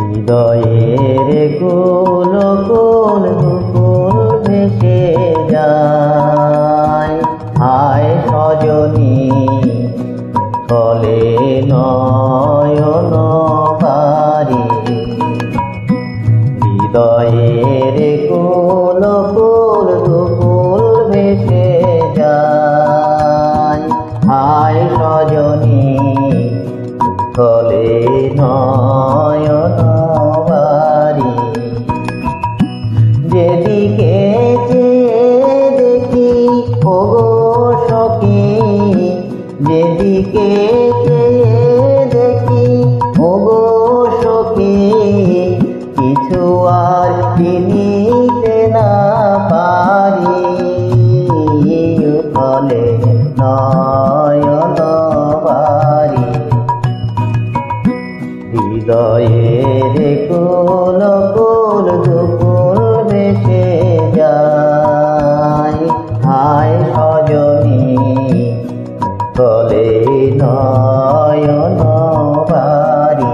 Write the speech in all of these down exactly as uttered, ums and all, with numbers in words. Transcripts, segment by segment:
হৃদয়ের কুল কুল কুল ভেসে যায়। হায় সজনী চলে নয়ন বাড়ি, হৃদয়ের কুল কুল কুল ভেসে যায়। হায় সজনী চলে নয়ন বাড়ি, যেদিকে চেয়ে দেখি ওগো সখী, যেদিকে চেয়ে দেখি ওগো সখী, কিছু আর চিনিতে না পারি। ফলে নয়ন বাড়ি, হৃদয়ের কুল কুল দুকুল ভেসে যায়। হায় সজনী চলে নয়ন বাড়ি।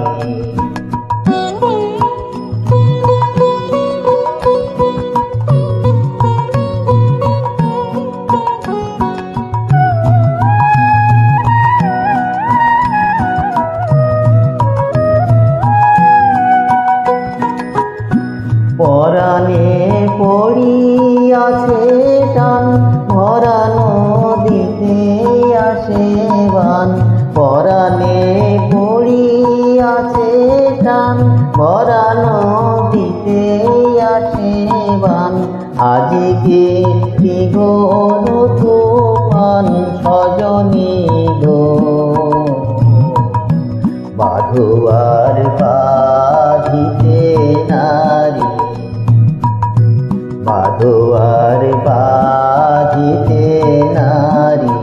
পরাণে পড়িয়াছে টান, ভরা নদীতে আসে বান। পরাণে পড়িয়াছে টান, ভরা নদীতে আসে বান। আজকে কি গো তুফান সজনী গো, বাঁধুয়ার বাঁধিতে নারী, বাঁধুয়ার বাঁধিতে নারী।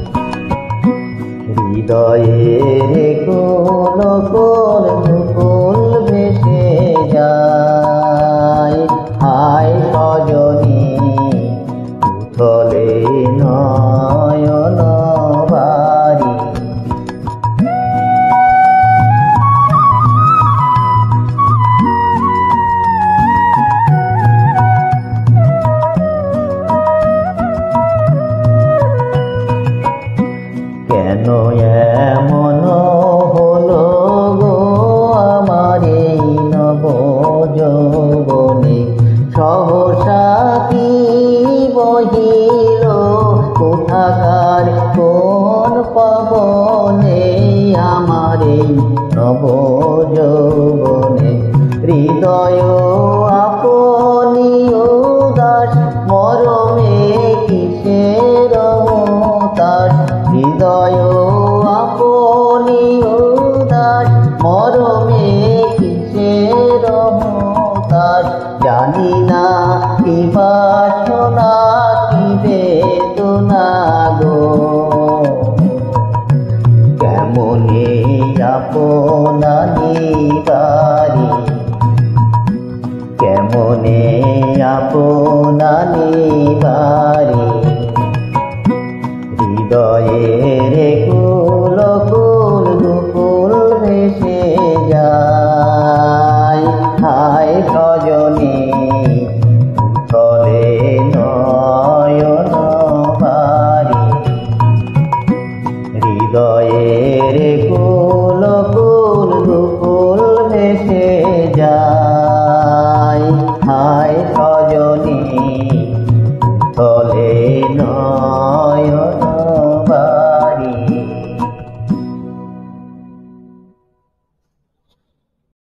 হৃদয়ের কুল কুল কুল ভেসে যায়। হায় সজনী চলে নয়ন বাড়ি, কেন এমন হলো গো আমার এই নব যৌবনে, সহসা কি বহিল কোথাকার কোন পবনে আমার এই নব যৌবনে। হৃদয় আপনি উদাস মরমে কিসের হতাশ, হৃদয় আপনি উদাস মরমে কিসের হতাশ। জানি না কি বাসনা কি বেদনা গো, কেমনে আপনা নিবারি, কেমনে আপন